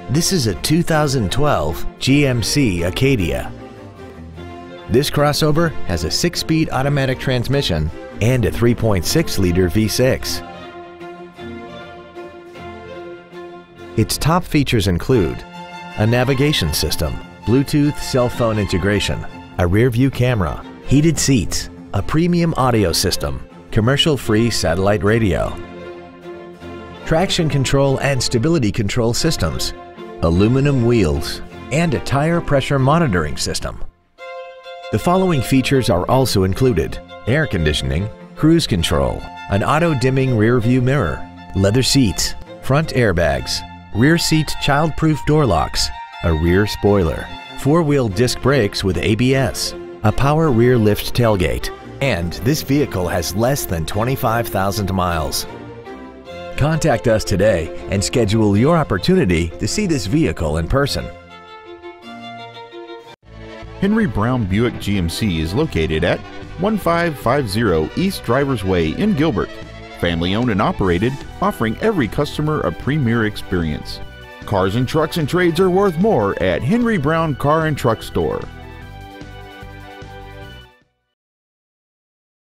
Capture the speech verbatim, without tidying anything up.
This is a two thousand twelve G M C Acadia. This crossover has a six-speed automatic transmission and a three point six liter V six. Its top features include a navigation system, Bluetooth cell phone integration, a rear-view camera, heated seats, a premium audio system, commercial-free satellite radio, traction control and stability control systems, aluminum wheels, and a tire pressure monitoring system. The following features are also included: air conditioning, cruise control, an auto-dimming rear-view mirror, leather seats, front airbags, rear seat child-proof door locks, a rear spoiler, four-wheel disc brakes with A B S, a power rear lift tailgate, and this vehicle has less than twenty-five thousand miles. Contact us today and schedule your opportunity to see this vehicle in person. Henry Brown Buick G M C is located at one five five zero East Drivers Way in Gilbert. Family owned and operated, offering every customer a premier experience. Cars and trucks and trades are worth more at Henry Brown Car and Truck Store.